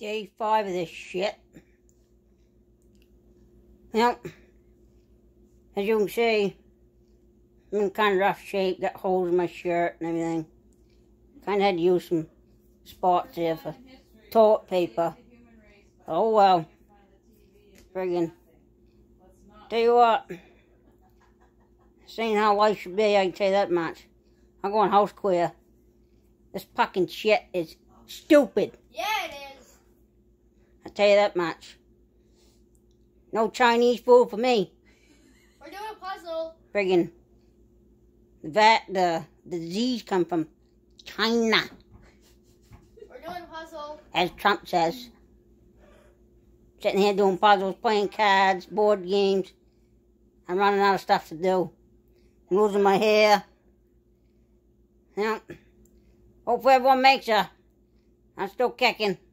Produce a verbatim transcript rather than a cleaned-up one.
Day five of this shit. Yep. As you can see, I'm in kind of rough shape, got holes in my shirt and everything. Kind of had to use some spots here for toilet paper. Oh well. Friggin'. Tell you what. This ain't how life should be, I can tell you that much. I'm going house clear. This fucking shit is stupid. Yeah, it is. I tell you that much. No Chinese food for me. We're doing a puzzle. Friggin' that the, the disease come from China. We're doing a puzzle. As Trump says. Sitting here doing puzzles, playing cards, board games. I'm running out of stuff to do. I'm losing my hair. You know, hopefully everyone makes it. I'm still kicking.